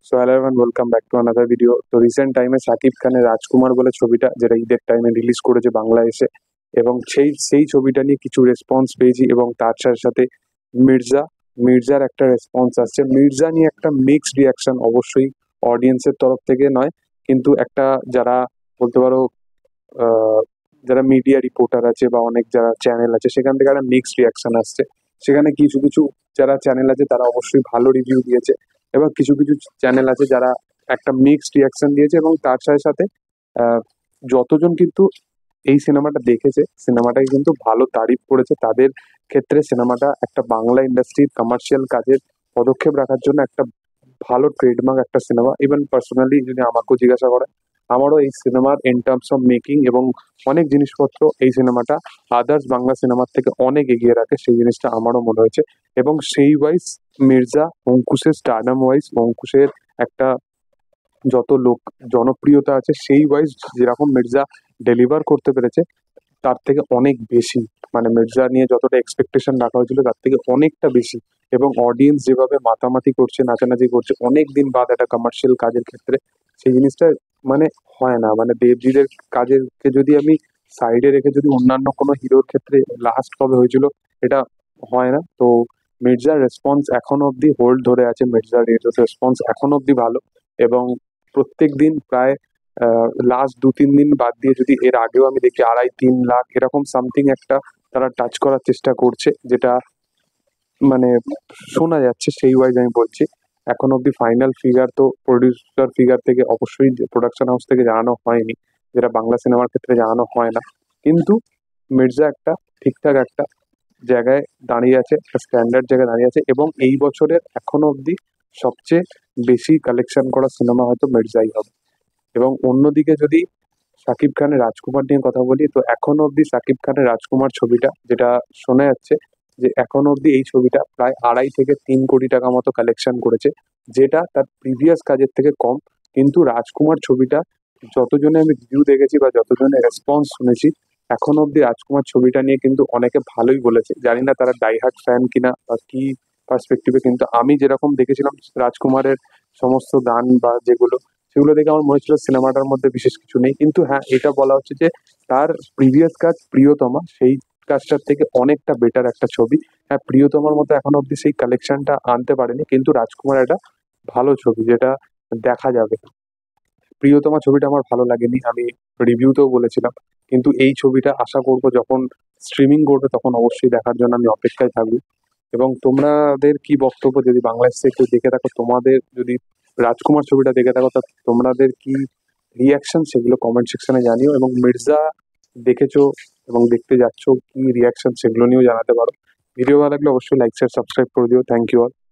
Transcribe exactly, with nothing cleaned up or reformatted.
So hello everyone, welcome back to another video. তো recent টাইমে শাকিব খানের রাজকুমার বলে ছবিটা, যেটা ঈদের টাইমে রিলিজ করেছে বাংলা এসে, এবং সেই সেই ছবিটা নিয়ে কিছু রেসপন্স পেয়েছি, এবং তার সাথে সাথে মির্জা মির্জার একটা রেসপন্স আসছে। মির্জা নিয়ে একটা মিক্সড রিয়াকশন, অবশ্যই অডিয়েন্সের তরফ থেকে নয়, কিন্তু একটা যারা বলতে পারো আহ, যারা মিডিয়া রিপোর্টার আছে বা অনেক যারা চ্যানেল আছে, সেখান থেকে একটা মিক্সড রিয়াকশন আসছে। সেখানে কিছু কিছু যারা চ্যানেল আছে তারা অবশ্যই ভালো রিভিউ দিয়েছে, এবং কিছু কিছু চ্যানেল আছে যারা একটা মিক্সড রিয়াকশন দিয়েছে, এবং তার সাথে সাথে আহ, যতজন কিন্তু এই সিনেমাটা দেখেছে, সিনেমাটাকে কিন্তু ভালো তারিফ করেছে। তাদের ক্ষেত্রে সিনেমাটা একটা বাংলা ইন্ডাস্ট্রির কমার্শিয়াল কাজের পদক্ষেপ রাখার জন্য একটা ভালো ট্রেডমার্ক একটা সিনেমা। ইভেন পার্সোনালি যদি আমাকেও জিজ্ঞাসা করে, আমারও এই সিনেমার ইন টার্মস অফ মেকিং এবং অনেক জিনিসপত্র এই সিনেমাটা আদার্স বাংলা সিনেমার থেকে অনেক এগিয়ে রাখে, সেই জিনিসটা আমারও মনে হয়েছে। এবং সেই ওয়াইজ মির্জা, অঙ্কুশের স্টারডাম ওয়াইজ, অঙ্কুশের একটা যত লোক জনপ্রিয়তা আছে, সেই ওয়াইজ যেরকম মির্জা ডেলিভার করতে পেরেছে তার থেকে অনেক বেশি। মানে মির্জা নিয়ে যতটা এক্সপেকটেশন রাখা হয়েছিল তার থেকে অনেকটা বেশি। এবং অডিয়েন্স যেভাবে মাতামাতি করছে, নাচানাচি করছে অনেক দিন বাদ একটা কমার্শিয়াল কাজের ক্ষেত্রে, সেই জিনিসটা মানে হয় না। মানে দেবজিদের কাজেরকে যদি আমি সাইডে রেখে যদি অন্যান্য কোনো হিরোর ক্ষেত্রে লাস্ট কবে হয়েছিল, এটা হয় না। তো মির্জার রেসপন্স এখনো অব্দি হোল্ড ধরে আছে, মির্জার রেসপন্স এখনো অব্দি ভালো। এবং প্রত্যেক দিন প্রায় লাস্ট দু তিন দিন বাদ দিয়ে যদি এর আগেও আমি দেখি আড়াই তিন লাখ এরকম সামথিং একটা তারা টাচ করার চেষ্টা করছে, যেটা মানে শোনা যাচ্ছে। সেই ওয়াইজ আমি বলছি, এখন অব্দি ফাইনাল ফিগার তো প্রডিউসার ফিগার থেকে অবশ্যই প্রোডাকশন হাউস থেকে জানানো হয়নি, যেটা বাংলা সিনেমার ক্ষেত্রে জানানো হয় না। কিন্তু মির্জা একটা ঠিকঠাক একটা জায়গায় দাঁড়িয়ে আছে, একটা স্ট্যান্ডার্ড জায়গায় দাঁড়িয়ে আছে, এবং এই বছরের এখনো অব্দি সবচেয়ে বেশি কালেকশন করা সিনেমা হয়তো মির্জাই হবে। এবং অন্যদিকে যদি শাকিব খানের রাজকুমার নিয়ে কথা বলি, তো এখনো অব্দি শাকিব খানের রাজকুমার ছবিটা, যেটা শোনা যাচ্ছে যে এখনো অব্দি এই ছবিটা প্রায় আড়াই থেকে তিন কোটি টাকা মতো কালেকশন করেছে, যেটা তার প্রিভিয়াস কাজের থেকে কম। কিন্তু রাজকুমার ছবিটা যতজনে আমি রিভিউ দেখেছি বা যতজনের রেসপন্স শুনেছি, এখনো অব্দি রাজকুমার ছবিটা নিয়ে কিন্তু অনেকে ভালোই বলেছে। জানি না তারা ডাইহার্ট ফ্যান কিনা বা কি পার্সপেক্টিভে, কিন্তু আমি যেরকম দেখেছিলাম রাজকুমারের সমস্ত গান বা যেগুলো, সেগুলো দেখে আমার মনে হচ্ছিল সিনেমাটার মধ্যে বিশেষ কিছু নেই। কিন্তু হ্যাঁ, এটা বলা হচ্ছে যে তার প্রিভিয়াস কাজ প্রিয়তমা, সেই কাজটার থেকে অনেকটা বেটার একটা ছবি। হ্যাঁ, প্রিয়তমার মতো এখনো অব্দি সেই কালেকশনটা আনতে পারেনি, কিন্তু রাজকুমার একটা ভালো ছবি, যেটা দেখা যাবে। প্রিয়তমা ছবিটা আমার ভালো লাগেনি, আমি রিভিউতেও বলেছিলাম। কিন্তু এই ছবিটা আশা করবো যখন স্ট্রিমিং করবে তখন অবশ্যই দেখার জন্য আমি অপেক্ষায় থাকবো। এবং তোমাদের কি বক্তব্য, যদি বাংলাদেশ থেকে কেউ দেখে থাকো, তোমাদের যদি রাজকুমার ছবিটা দেখে থাকো, তা তোমাদের কি রিয়াকশন সেগুলো কমেন্ট সেকশনে জানিও। এবং মির্জা দেখেছো এবং দেখতে যাচ্ছ, কি রিয়াকশন সেগুলো নিয়েও জানাতে পারো। ভিডিও ভালো লাগলে অবশ্যই লাইক শেয়ার সাবস্ক্রাইব করে দিও। Thank you all.